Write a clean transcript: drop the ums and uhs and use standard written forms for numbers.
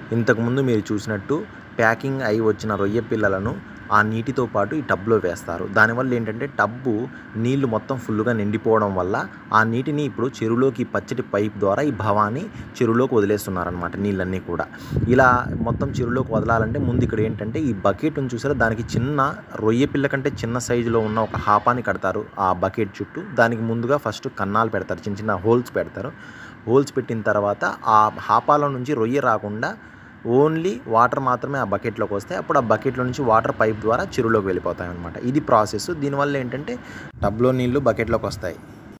ఇంతకుముందు మీరు చూసినట్టు ప్యాకింగ్ అయి వచ్చిన రొయ్య పిల్లలను ఆ నీటితో పాటు ఈ టబ్లో వేస్తారు. దానివల్ల ఏంటంటే టబ్బు నీళ్లు మొత్తం ఫుల్గా నిండిపోవడం వల్ల ఆ నీటిని ఇప్పుడు చెరువులోకి పచ్చటి పైప్ ద్వారా ఈ భవానీ చెరువులోకి వదిలేస్తున్నారనమాట నీళ్ళన్నీ కూడా. ఇలా మొత్తం చెరువులోకి వదలాలంటే ముందు ఇక్కడ ఏంటంటే ఈ బకెట్ని చూసారా, దానికి చిన్న రొయ్య పిల్ల కంటే చిన్న సైజులో ఉన్న ఒక హాపాని కడతారు ఆ బకెట్ చుట్టూ. దానికి ముందుగా ఫస్ట్ కన్నాలు పెడతారు, చిన్న చిన్న హోల్స్ పెడతారు. హోల్స్ పెట్టిన తర్వాత ఆ హాపాల నుంచి రొయ్య రాకుండా ఓన్లీ వాటర్ మాత్రమే ఆ బకెట్లోకి వస్తాయి. అప్పుడు ఆ బకెట్లో నుంచి వాటర్ పైప్ ద్వారా చెరువులోకి వెళ్ళిపోతాయి అన్నమాట. ఇది ప్రాసెస్. దీనివల్ల ఏంటంటే టబ్లో నీళ్లు బకెట్లోకి వస్తాయి.